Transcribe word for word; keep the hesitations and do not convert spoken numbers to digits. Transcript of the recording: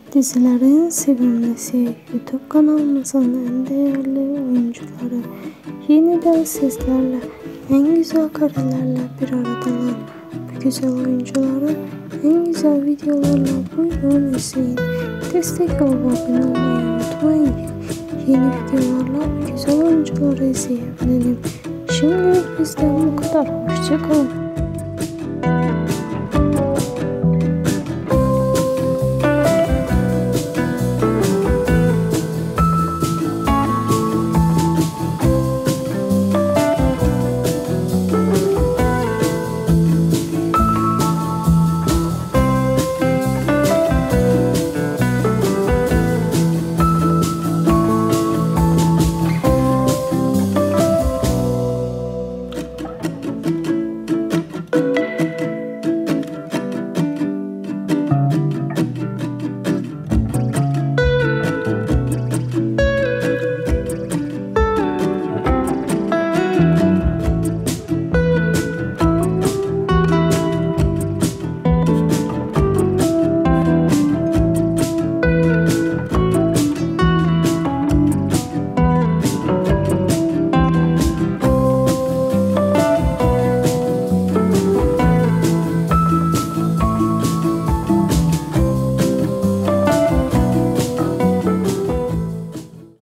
Dizilerin sevimlisi YouTube kanalımızın en değerli oyuncuları yeniden sizlerle en güzel karelerle bir aradalar. Bu güzel oyuncuları en güzel videolarla buyurun izleyin. Destek olup abone olmayı unutmayın. Yeni videolarla bu güzel oyuncuları izleyebilelim. Şimdilik bizden bu kadar. Hoşça kalın.